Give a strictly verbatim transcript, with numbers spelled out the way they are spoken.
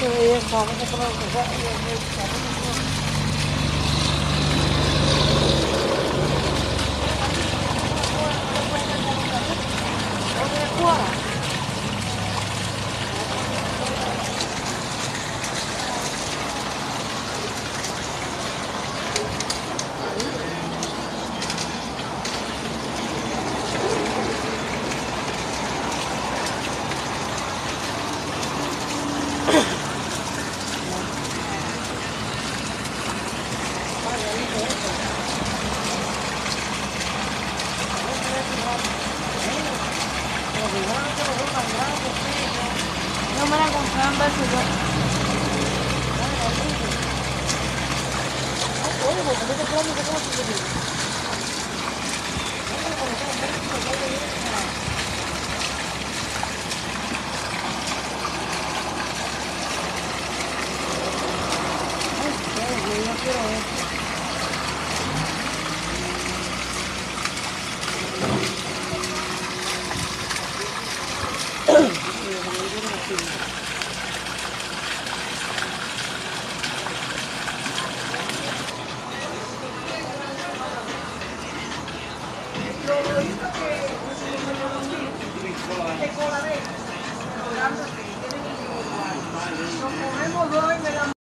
No me la compré en vez de yo. Oye, ¿por qué te traes de cómo te digo? Ay, yo quiero esto. Nos comemos dos y me la